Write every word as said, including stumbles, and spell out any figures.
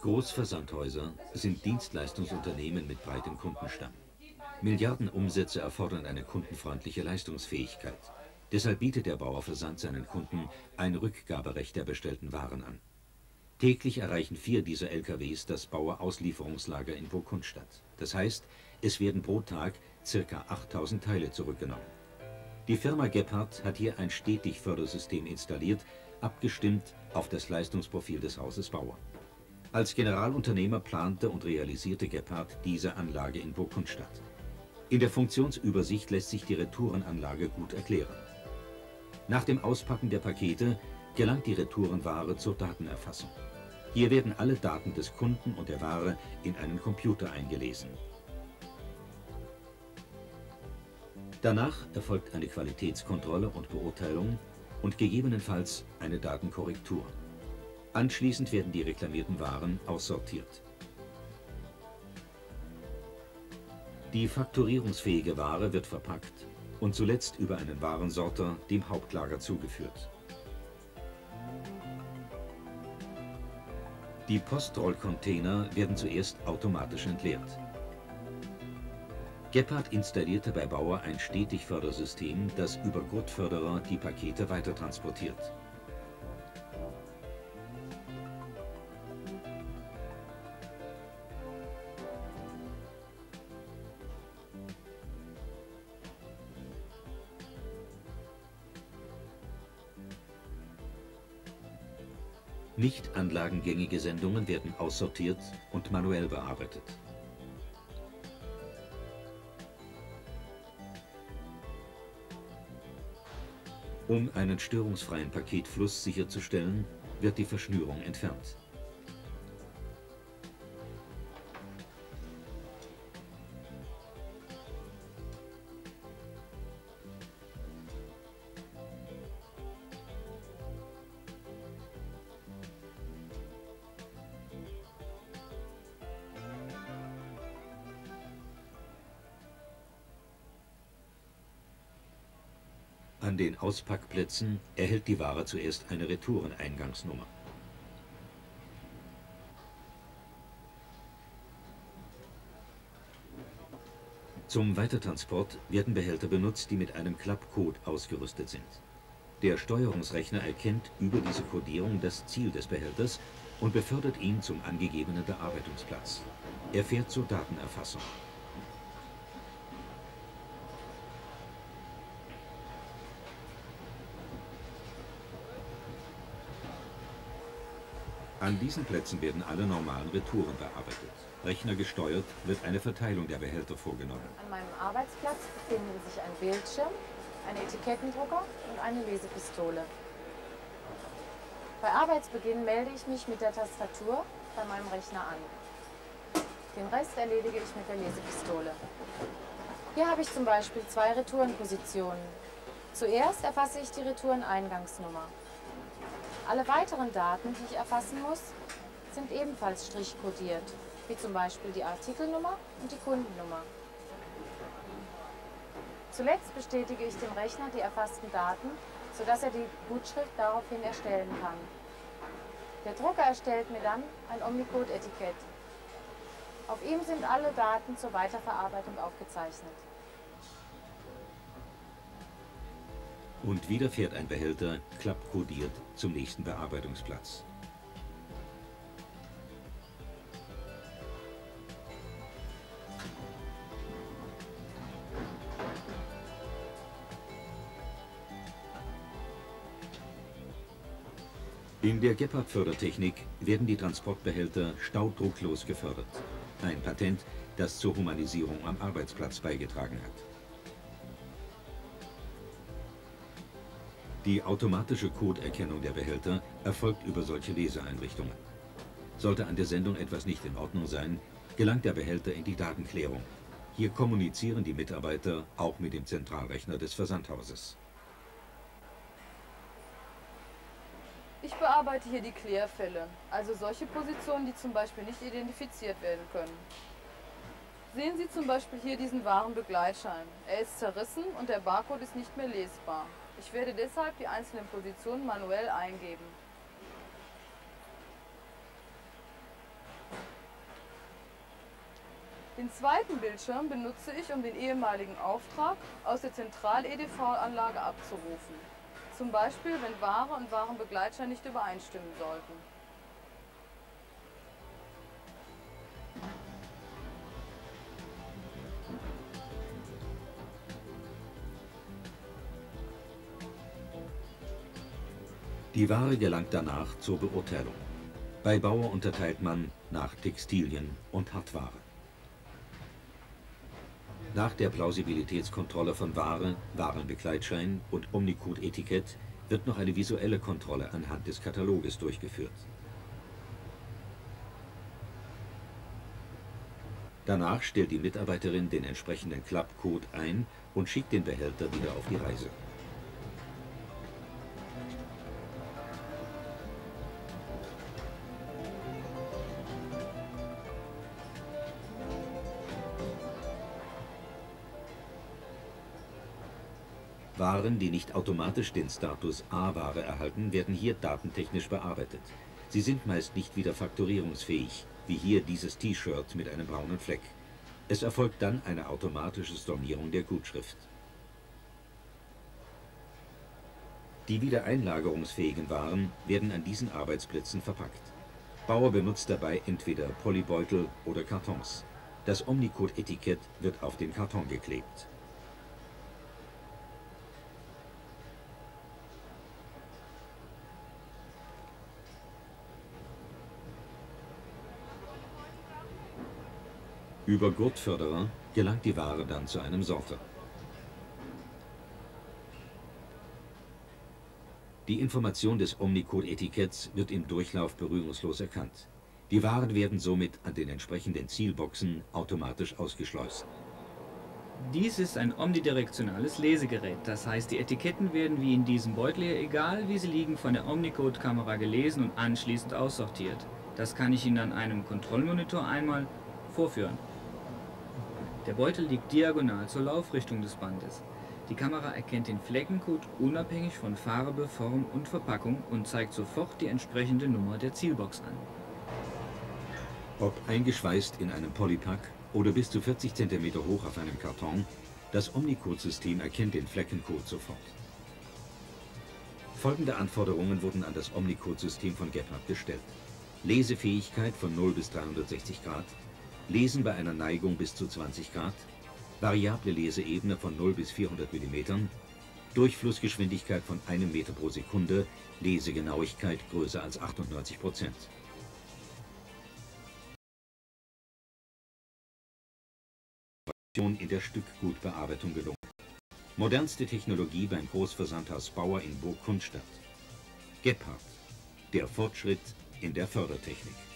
Großversandhäuser sind Dienstleistungsunternehmen mit breitem Kundenstamm. Milliardenumsätze erfordern eine kundenfreundliche Leistungsfähigkeit. Deshalb bietet der Bauer Versand seinen Kunden ein Rückgaberecht der bestellten Waren an. Täglich erreichen vier dieser L K Ws das Bauer Auslieferungslager in Burgkundstadt. Das heißt, es werden pro Tag ca. achttausend Teile zurückgenommen. Die Firma Gebhardt hat hier ein Stetig-Fördersystem installiert, abgestimmt auf das Leistungsprofil des Hauses Bauer. Als Generalunternehmer plante und realisierte Gebhardt diese Anlage in Burgkundstadt. In der Funktionsübersicht lässt sich die Retourenanlage gut erklären. Nach dem Auspacken der Pakete gelangt die Retourenware zur Datenerfassung. Hier werden alle Daten des Kunden und der Ware in einen Computer eingelesen. Danach erfolgt eine Qualitätskontrolle und Beurteilung und gegebenenfalls eine Datenkorrektur. Anschließend werden die reklamierten Waren aussortiert. Die fakturierungsfähige Ware wird verpackt und zuletzt über einen Warensorter dem Hauptlager zugeführt. Die Postrollcontainer werden zuerst automatisch entleert. Gebhardt installierte bei Bauer ein Stetig-Fördersystem, das über Gurtförderer die Pakete weitertransportiert. Nicht anlagengängige Sendungen werden aussortiert und manuell bearbeitet. Um einen störungsfreien Paketfluss sicherzustellen, wird die Verschnürung entfernt. An den Auspackplätzen erhält die Ware zuerst eine Retoureneingangsnummer. Zum Weitertransport werden Behälter benutzt, die mit einem Klappcode ausgerüstet sind. Der Steuerungsrechner erkennt über diese Codierung das Ziel des Behälters und befördert ihn zum angegebenen Bearbeitungsplatz. Er fährt zur Datenerfassung. An diesen Plätzen werden alle normalen Retouren bearbeitet. Rechnergesteuert wird eine Verteilung der Behälter vorgenommen. An meinem Arbeitsplatz befinden sich ein Bildschirm, ein Etikettendrucker und eine Lesepistole. Bei Arbeitsbeginn melde ich mich mit der Tastatur bei meinem Rechner an. Den Rest erledige ich mit der Lesepistole. Hier habe ich zum Beispiel zwei Retourenpositionen. Zuerst erfasse ich die Retoureneingangsnummer. Alle weiteren Daten, die ich erfassen muss, sind ebenfalls strichkodiert, wie zum Beispiel die Artikelnummer und die Kundennummer. Zuletzt bestätige ich dem Rechner die erfassten Daten, sodass er die Gutschrift daraufhin erstellen kann. Der Drucker erstellt mir dann ein Omnicode-Etikett. Auf ihm sind alle Daten zur Weiterverarbeitung aufgezeichnet. Und wieder fährt ein Behälter, klappkodiert, zum nächsten Bearbeitungsplatz. In der Gebhardt-Fördertechnik werden die Transportbehälter staudrucklos gefördert. Ein Patent, das zur Humanisierung am Arbeitsplatz beigetragen hat. Die automatische Codeerkennung der Behälter erfolgt über solche Leseeinrichtungen. Sollte an der Sendung etwas nicht in Ordnung sein, gelangt der Behälter in die Datenklärung. Hier kommunizieren die Mitarbeiter auch mit dem Zentralrechner des Versandhauses. Ich bearbeite hier die Klärfälle, also solche Positionen, die zum Beispiel nicht identifiziert werden können. Sehen Sie zum Beispiel hier diesen Warenbegleitschein. Er ist zerrissen und der Barcode ist nicht mehr lesbar. Ich werde deshalb die einzelnen Positionen manuell eingeben. Den zweiten Bildschirm benutze ich, um den ehemaligen Auftrag aus der Zentral-E D V-Anlage abzurufen. Zum Beispiel, wenn Ware und Warenbegleitschein nicht übereinstimmen sollten. Die Ware gelangt danach zur Beurteilung. Bei Bauer unterteilt man nach Textilien und Hartware. Nach der Plausibilitätskontrolle von Ware, Warenbegleitschein und Omnicode-Etikett wird noch eine visuelle Kontrolle anhand des Kataloges durchgeführt. Danach stellt die Mitarbeiterin den entsprechenden Klappcode ein und schickt den Behälter wieder auf die Reise. Waren, die nicht automatisch den Status A-Ware erhalten, werden hier datentechnisch bearbeitet. Sie sind meist nicht wieder faktorierungsfähig, wie hier dieses T-Shirt mit einem braunen Fleck. Es erfolgt dann eine automatische Stornierung der Gutschrift. Die wieder einlagerungsfähigen Waren werden an diesen Arbeitsplätzen verpackt. Bauer benutzt dabei entweder Polybeutel oder Kartons. Das Omnicode-Etikett wird auf den Karton geklebt. Über Gurtförderer gelangt die Ware dann zu einem Sorter. Die Information des Omnicode-Etiketts wird im Durchlauf berührungslos erkannt. Die Waren werden somit an den entsprechenden Zielboxen automatisch ausgeschleust. Dies ist ein omnidirektionales Lesegerät, das heißt, die Etiketten werden wie in diesem Beutel hier, egal wie sie liegen, von der Omnicode-Kamera gelesen und anschließend aussortiert. Das kann ich Ihnen an einem Kontrollmonitor einmal vorführen. Der Beutel liegt diagonal zur Laufrichtung des Bandes. Die Kamera erkennt den Fleckencode unabhängig von Farbe, Form und Verpackung und zeigt sofort die entsprechende Nummer der Zielbox an. Ob eingeschweißt in einem Polypack oder bis zu vierzig Zentimeter hoch auf einem Karton, das Omnicode-System erkennt den Fleckencode sofort. Folgende Anforderungen wurden an das Omnicode-System von Gebhardt gestellt: Lesefähigkeit von null bis dreihundertsechzig Grad, Lesen bei einer Neigung bis zu zwanzig Grad, variable Leseebene von null bis vierhundert Millimeter, Durchflussgeschwindigkeit von einem Meter pro Sekunde, Lesegenauigkeit größer als achtundneunzig Prozent. In der Stückgutbearbeitung gelungen. Modernste Technologie beim Großversandhaus Bauer in Burg-Kunststadt. Gebhardt, der Fortschritt in der Fördertechnik.